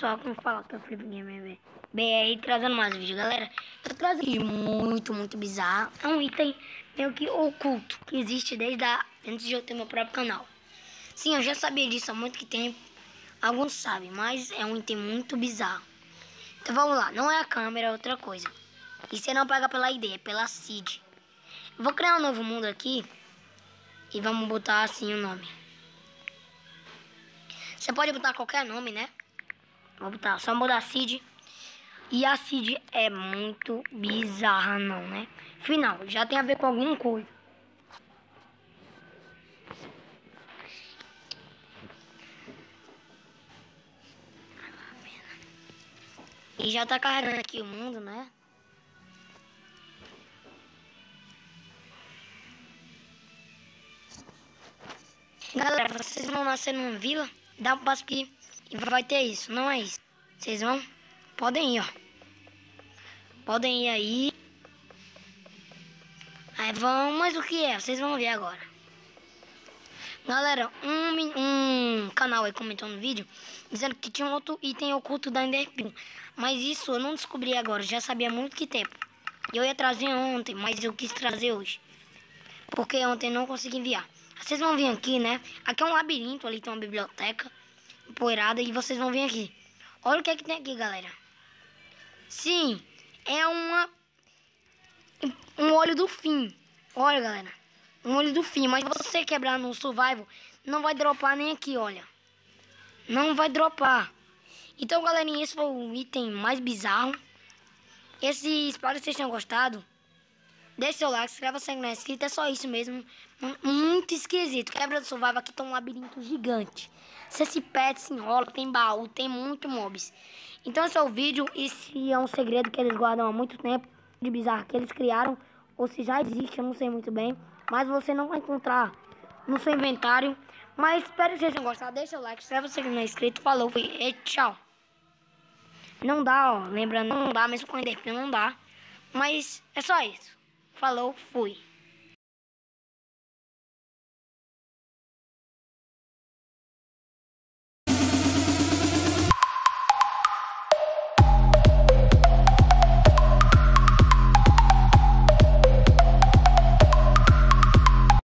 pessoal, como fala que é o Felipe Gamer BR trazendo mais vídeo, galera. Eu trago um vídeo muito bizarro. É um item meio que oculto, que existe antes de eu ter meu próprio canal. Sim, eu já sabia disso há muito tempo. Alguns sabem, mas é um item muito bizarro. Então vamos lá, não é a câmera, é outra coisa. E você não paga pela ID, é pela seed. Eu vou criar um novo mundo aqui e vamos botar assim o nome. Você pode botar qualquer nome, né? Vou botar, só mudar a seed. E a seed é muito bizarra não, né? Final, já tem a ver com alguma coisa. E já tá carregando aqui o mundo, né? Galera, vocês vão nascer numa vila, dá um passo aqui e vai ter isso, não é isso. Vocês vão? Podem ir, ó. Podem ir aí. Aí vão, mas o que é? Vocês vão ver agora. Galera, um canal aí comentou no vídeo dizendo que tinha um outro item oculto da Enderpeel. Mas isso eu não descobri agora, já sabia há muito que tempo. Eu ia trazer ontem, mas eu quis trazer hoje. Porque ontem eu não consegui enviar. Vocês vão vir aqui, né? Aqui é um labirinto, ali tem uma biblioteca empoeirada e vocês vão vir aqui. Olha o que é que tem aqui, galera. Sim, é um olho do fim. Olha, galera. Um olho do fim. Mas você quebrar no survival, não vai dropar nem aqui, olha. Não vai dropar. Então, galerinha, esse foi o item mais bizarro. Espero que vocês tenham gostado. Deixe seu like, se inscreva se não é inscrito. É só isso mesmo. Muito esquisito. Quebra do survival, aqui tem um labirinto gigante. Você se perde, se enrola, tem baú, tem muito mobs. Então esse é o vídeo. E se é um segredo que eles guardam há muito tempo, de bizarro que eles criaram, ou se já existe, eu não sei muito bem. Mas você não vai encontrar no seu inventário. Mas espero que vocês tenham gostado. Deixa o like, se inscreva se não é inscrito. Falou, fui e tchau. Não dá, ó. Lembrando, não dá, mesmo com Enderpeel não dá. Mas é só isso. Falou, fui.